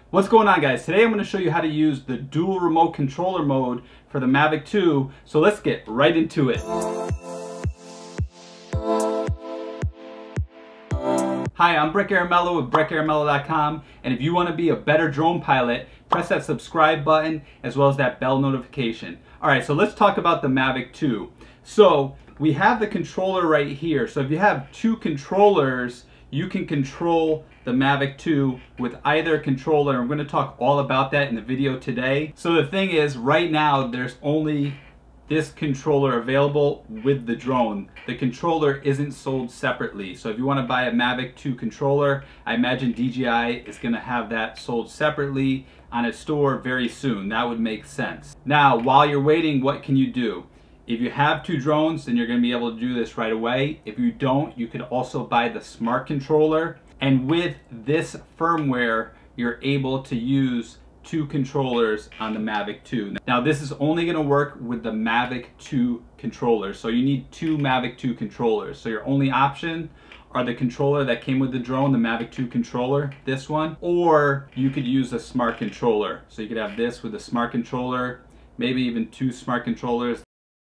What's going on, guys? Today I'm going to show you how to use the dual remote controller mode for the Mavic 2. So let's get right into it. Hi, I'm Breck Aramello with BreckAramello.com, and if you want to be a better drone pilot, press that subscribe button as well as that bell notification. Alright, so let's talk about the Mavic 2. So we have the controller right here. So if you have two controllers, you can control the Mavic 2 with either controller. I'm going to talk all about that in the video today. So the thing is, right now there's only this controller available with the drone. The controller isn't sold separately. So if you want to buy a Mavic 2 controller, I imagine DJI is going to have that sold separately on its store very soon. That would make sense. Now, while you're waiting, what can you do? If you have two drones, then you're going to be able to do this right away. If you don't, you could also buy the smart controller. And with this firmware, you're able to use two controllers on the Mavic 2. Now, this is only going to work with the Mavic 2 controller. So you need two Mavic 2 controllers. So your only option are the controller that came with the drone, the Mavic 2 controller, this one, or you could use a smart controller. So you could have this with a smart controller, maybe even two smart controllers.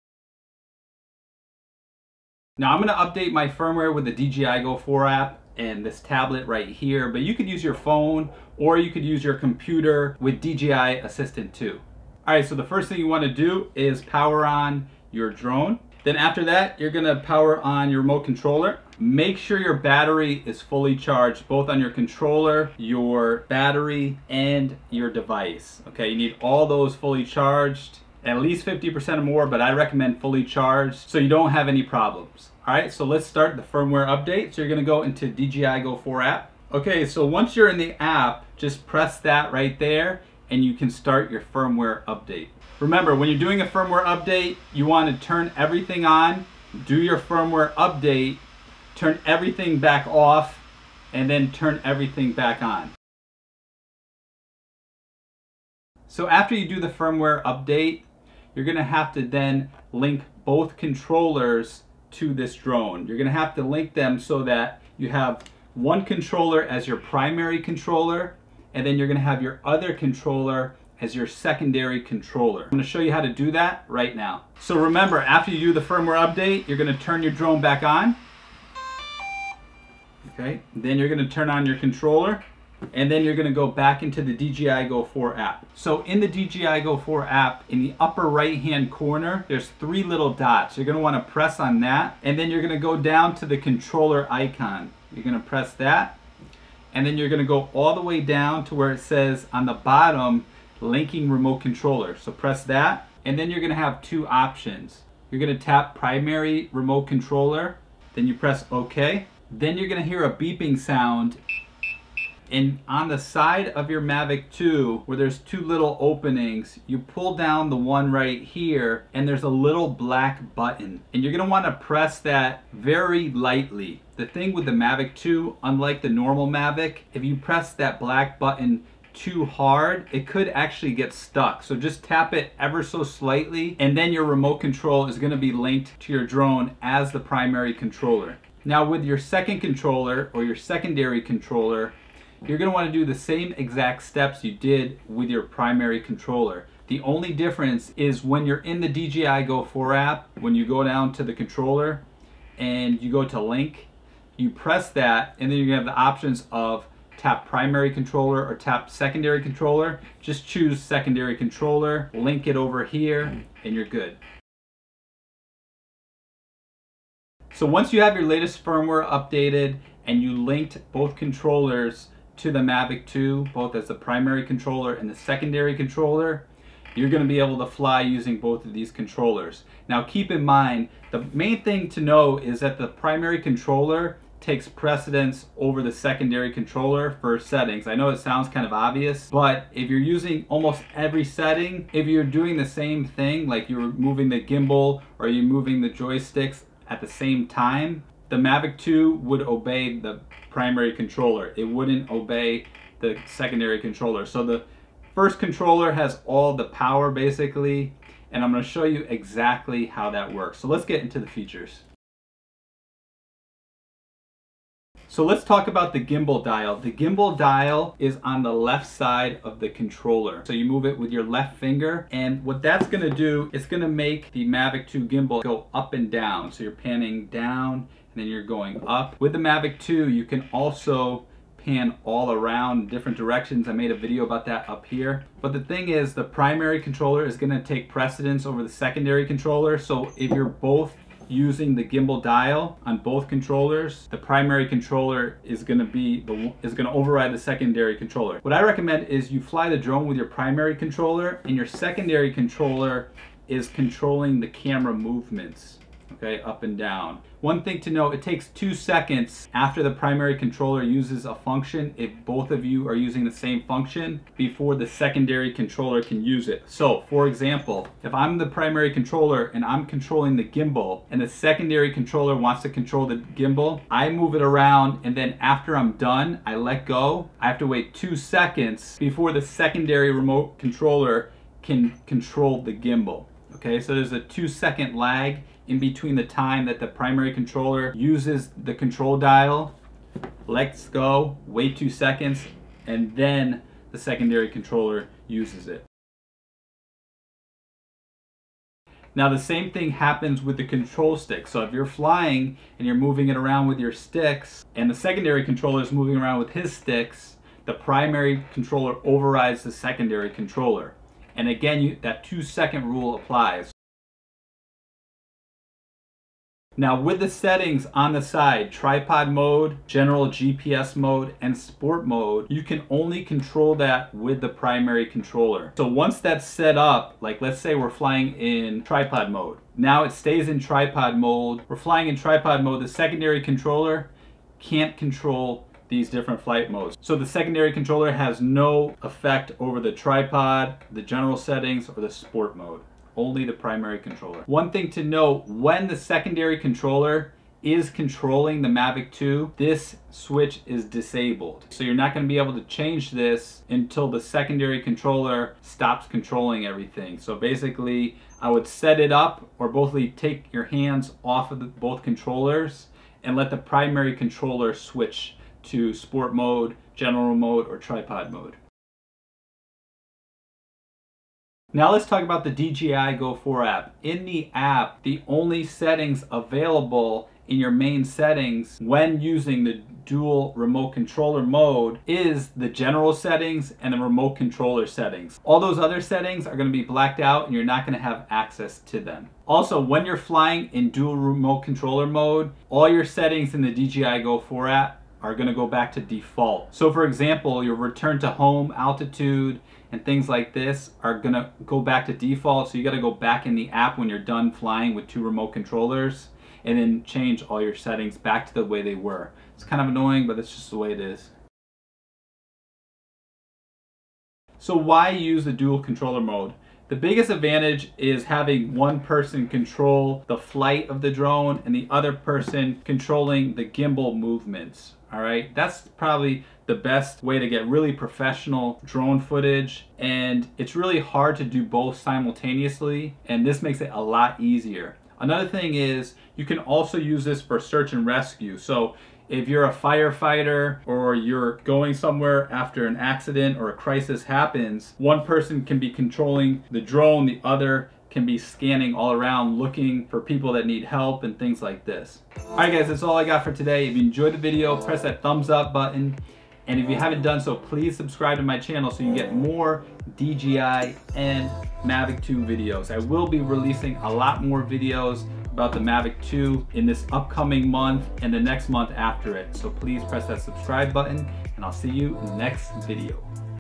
Now I'm going to update my firmware with the DJI Go 4 app and this tablet right here, but you could use your phone or you could use your computer with DJI Assistant 2. Alright, so the first thing you want to do is power on your drone. Then after that, you're going to power on your remote controller. Make sure your battery is fully charged, both on your controller, your battery, and your device. Okay, you need all those fully charged. At least 50% or more, but I recommend fully charged so you don't have any problems. Alright, so let's start the firmware update. So you're going to go into DJI Go 4 app. Okay, so once you're in the app, just press that right there and you can start your firmware update. Remember, when you're doing a firmware update, you want to turn everything on, do your firmware update, turn everything back off, and then turn everything back on. So after you do the firmware update, you're going to have to then link both controllers to this drone. You're going to have to link them so that you have one controller as your primary controller, and then you're going to have your other controller as your secondary controller. I'm going to show you how to do that right now. So remember, after you do the firmware update, you're going to turn your drone back on. Okay, then you're going to turn on your controller. And then you're going to go back into the DJI Go 4 app. So in the DJI Go 4 app, in the upper right hand corner, there's three little dots. You're going to want to press on that, and then you're going to go down to the controller icon. You're going to press that, and then you're going to go all the way down to where it says on the bottom, linking remote controller. So press that, and then you're going to have two options. You're going to tap primary remote controller, then you press OK. Then you're going to hear a beeping sound. And on the side of your Mavic 2, where there's two little openings, you pull down the one right here, and there's a little black button. And you're going to want to press that very lightly. The thing with the Mavic 2, unlike the normal Mavic, if you press that black button too hard, it could actually get stuck. So just tap it ever so slightly, and then your remote control is going to be linked to your drone as the primary controller. Now with your second controller, or your secondary controller, you're going to want to do the same exact steps you did with your primary controller. The only difference is when you're in the DJI Go 4 app, when you go down to the controller and you go to link, you press that, and then you're going to have the options of tap primary controller or tap secondary controller. Just choose secondary controller, link it over here, and you're good. So once you have your latest firmware updated and you linked both controllers to the Mavic 2, both as the primary controller and the secondary controller, you're going to be able to fly using both of these controllers. Now keep in mind, the main thing to know is that the primary controller takes precedence over the secondary controller for settings. I know it sounds kind of obvious, but if you're using almost every setting, if you're doing the same thing, like you're moving the gimbal or you're moving the joysticks at the same time, the Mavic 2 would obey the primary controller. It wouldn't obey the secondary controller. So the first controller has all the power basically, and I'm going to show you exactly how that works. So let's get into the features. So let's talk about the gimbal dial. The gimbal dial is on the left side of the controller. So you move it with your left finger, and what that's gonna do, it's gonna make the Mavic 2 gimbal go up and down. So you're panning down, and then you're going up. With the Mavic 2, you can also pan all around different directions. I made a video about that up here. But the thing is, the primary controller is gonna take precedence over the secondary controller. So if you're both using the gimbal dial on both controllers, the primary controller is gonna override the secondary controller. What I recommend is you fly the drone with your primary controller, and your secondary controller is controlling the camera movements. Okay, up and down. One thing to note, it takes 2 seconds after the primary controller uses a function, if both of you are using the same function, before the secondary controller can use it. So, for example, if I'm the primary controller and I'm controlling the gimbal, and the secondary controller wants to control the gimbal, I move it around, and then after I'm done, I let go. I have to wait 2 seconds before the secondary remote controller can control the gimbal. Okay, so there's a 2-second lag in between the time that the primary controller uses the control dial, lets go, wait 2 seconds, and then the secondary controller uses it. Now the same thing happens with the control stick. So if you're flying and you're moving it around with your sticks, and the secondary controller is moving around with his sticks, the primary controller overrides the secondary controller. And again, that 2-second rule applies. Now with the settings on the side, tripod mode, general GPS mode, and sport mode, you can only control that with the primary controller. So once that's set up, like let's say we're flying in tripod mode. Now it stays in tripod mode. We're flying in tripod mode. The secondary controller can't control these different flight modes. So the secondary controller has no effect over the tripod, the general settings, or the sport mode. Only the primary controller. One thing to note, when the secondary controller is controlling the Mavic 2, this switch is disabled. So you're not going to be able to change this until the secondary controller stops controlling everything. So basically, I would set it up, or both take your hands off of both controllers and let the primary controller switch to sport mode, general mode, or tripod mode. Now let's talk about the DJI Go 4 app. In the app, the only settings available in your main settings when using the dual remote controller mode is the general settings and the remote controller settings. All those other settings are going to be blacked out and you're not going to have access to them. Also, when you're flying in dual remote controller mode, all your settings in the DJI Go 4 app are going to go back to default. So for example, your return to home, altitude, and things like this are going to go back to default. So you got to go back in the app when you're done flying with 2 remote controllers and then change all your settings back to the way they were. It's kind of annoying, but it's just the way it is. So why use the dual controller mode? The biggest advantage is having one person control the flight of the drone and the other person controlling the gimbal movements. All right, that's probably the best way to get really professional drone footage, and it's really hard to do both simultaneously, and this makes it a lot easier. Another thing is you can also use this for search and rescue. So if you're a firefighter or you're going somewhere after an accident or a crisis happens, one person can be controlling the drone, the other can be scanning all around looking for people that need help and things like this. Alright guys, that's all I got for today. If you enjoyed the video, press that thumbs up button. And if you haven't done so, please subscribe to my channel so you can get more DJI and Mavic 2 videos. I will be releasing a lot more videos about the Mavic 2 in this upcoming month and the next month after it. So please press that subscribe button and I'll see you in the next video.